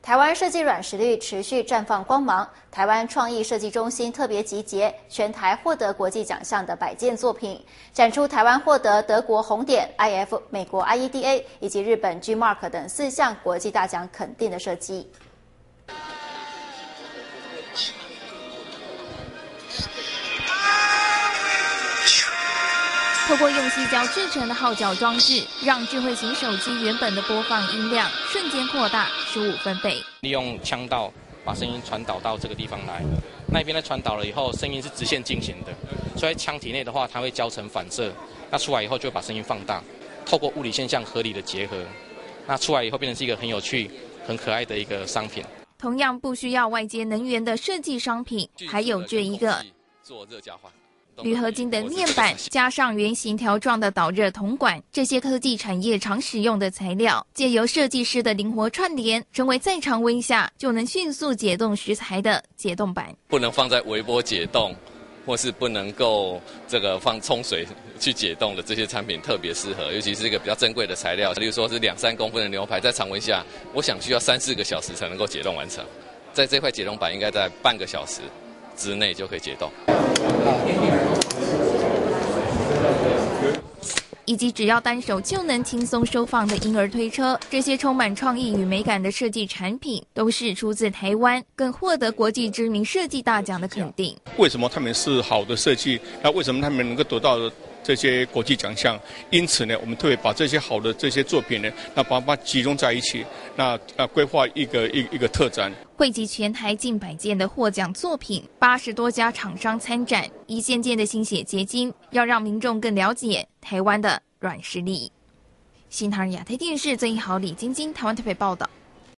台湾设计软实力持续绽放光芒。台湾创意设计中心特别集结全台获得国际奖项的100件作品，展出台湾获得德国红点、IF、美国 IEDA 以及日本 G-Mark 等4项国际大奖肯定的设计。 透过用矽胶制成的号角装置，让智慧型手机原本的播放音量瞬间扩大15分贝。 利用腔道把声音传导到这个地方来，那边呢传导了以后，声音是直线进行的，所以在腔体内的话，它会交成反射，那出来以后就会把声音放大，透过物理现象合理的结合，那出来以后变成是一个很有趣、很可爱的一个商品。 同样不需要外接能源的设计商品，还有这一个做热交换。 铝合金的面板加上圆形条状的导热铜管，这些科技产业常使用的材料，借由设计师的灵活串联，成为在常温下就能迅速解冻食材的解冻板。 不能放在微波解冻，或是不能够放冲水去解冻的这些产品特别适合，尤其是一个比较珍贵的材料，例如说是2-3公分的牛排，在常温下，我想需要3-4个小时才能够解冻完成。在这块解冻板应该在半个小时之内就可以解冻。 以及只要单手就能轻松收放的婴儿推车，这些充满创意与美感的设计产品，都是出自台湾，更获得国际知名设计大奖的肯定。 为什么他们是好的设计？那为什么他们能够得到这些国际奖项？因此呢，我们特别把这些好的这些作品呢，那把它集中在一起，那规划一个特展。 汇集全台近100件的获奖作品，80多家厂商参展，一件件的心血结晶，要让民众更了解台湾的软实力。新唐人亚太电视曾一豪、李晶晶，台湾台北报道。